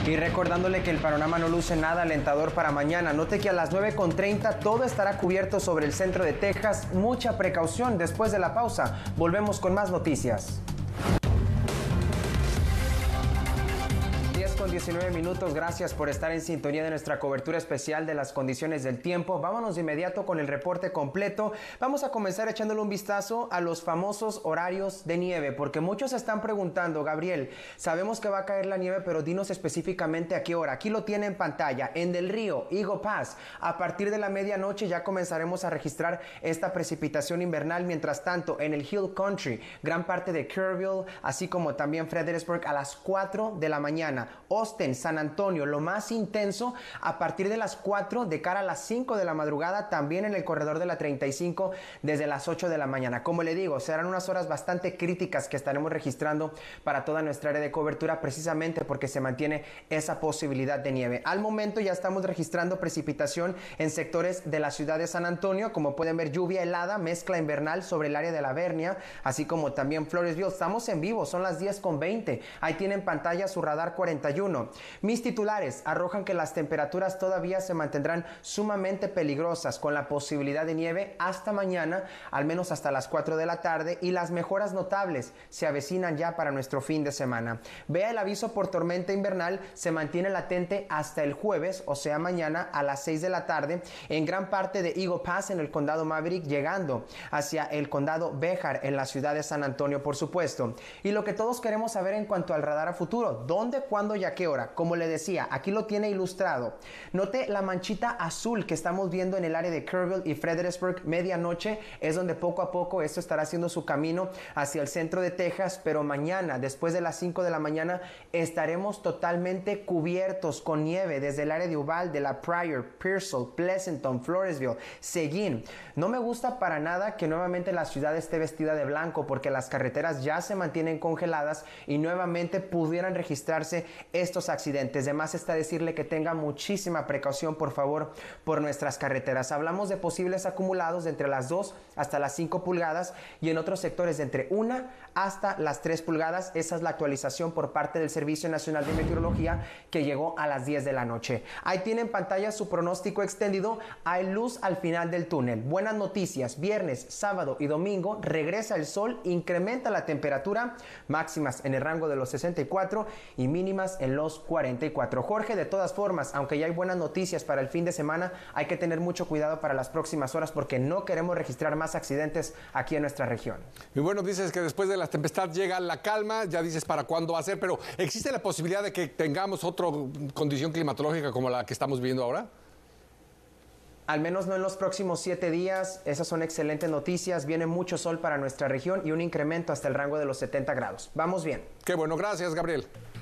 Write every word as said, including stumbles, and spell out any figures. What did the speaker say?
Y recordándole que el panorama no luce nada alentador para mañana. Note que a las nueve con treinta todo estará cubierto sobre el centro de Texas. Mucha precaución. Después de la pausa, volvemos con más noticias. Con diecinueve minutos, gracias por estar en sintonía de nuestra cobertura especial de las condiciones del tiempo. Vámonos de inmediato con el reporte completo. Vamos a comenzar echándole un vistazo a los famosos horarios de nieve, porque muchos están preguntando, Gabriel, sabemos que va a caer la nieve, pero dinos específicamente a qué hora. Aquí lo tiene en pantalla, en Del Río, Eagle Pass. A partir de la medianoche ya comenzaremos a registrar esta precipitación invernal. Mientras tanto, en el Hill Country, gran parte de Kerrville, así como también Fredericksburg, a las cuatro de la mañana. Austin, San Antonio, lo más intenso a partir de las cuatro de cara a las cinco de la madrugada, también en el corredor de la treinta y cinco desde las ocho de la mañana. Como le digo, serán unas horas bastante críticas que estaremos registrando para toda nuestra área de cobertura, precisamente porque se mantiene esa posibilidad de nieve. Al momento ya estamos registrando precipitación en sectores de la ciudad de San Antonio, como pueden ver, lluvia helada, mezcla invernal sobre el área de la Vernia, así como también Floresville. Estamos en vivo, son las diez con veinte. Ahí tienen en pantalla su radar cuarenta y uno. Mis titulares arrojan que las temperaturas todavía se mantendrán sumamente peligrosas, con la posibilidad de nieve hasta mañana, al menos hasta las cuatro de la tarde, y las mejoras notables se avecinan ya para nuestro fin de semana. Vea, el aviso por tormenta invernal se mantiene latente hasta el jueves, o sea mañana a las seis de la tarde, en gran parte de Eagle Pass en el condado Maverick, llegando hacia el condado Béjar en la ciudad de San Antonio, por supuesto. Y lo que todos queremos saber en cuanto al radar a futuro, ¿dónde, cuándo y a qué hora? Como le decía, aquí lo tiene ilustrado. Note la manchita azul que estamos viendo en el área de Kerrville y Fredericksburg. Medianoche es donde poco a poco esto estará haciendo su camino hacia el centro de Texas, pero mañana, después de las cinco de la mañana, estaremos totalmente cubiertos con nieve desde el área de Uvalde, La Pryor, Pearsall, Pleasanton, Floresville, Seguin. No me gusta para nada que nuevamente la ciudad esté vestida de blanco, porque las carreteras ya se mantienen congeladas y nuevamente pudieran registrarse estos accidentes. De más está decirle que tenga muchísima precaución, por favor, por nuestras carreteras. Hablamos de posibles acumulados de entre las dos hasta las cinco pulgadas y en otros sectores de entre una hasta las tres pulgadas. Esa es la actualización por parte del Servicio Nacional de Meteorología, que llegó a las diez de la noche. Ahí tiene en pantalla su pronóstico extendido. Hay luz al final del túnel. Buenas noticias: viernes, sábado y domingo regresa el sol, incrementa la temperatura, máximas en el rango de los sesenta y cuatro y mínimas en los cuarenta y cuatro. Jorge, de todas formas, aunque ya hay buenas noticias para el fin de semana, hay que tener mucho cuidado para las próximas horas, porque no queremos registrar más accidentes aquí en nuestra región. Y bueno, dices que después de la tempestad llega la calma, ya dices para cuándo va a ser, pero ¿existe la posibilidad de que tengamos otra condición climatológica como la que estamos viviendo ahora? Al menos no en los próximos siete días. Esas son excelentes noticias. Viene mucho sol para nuestra región y un incremento hasta el rango de los setenta grados. Vamos bien. Qué bueno, gracias, Gabriel.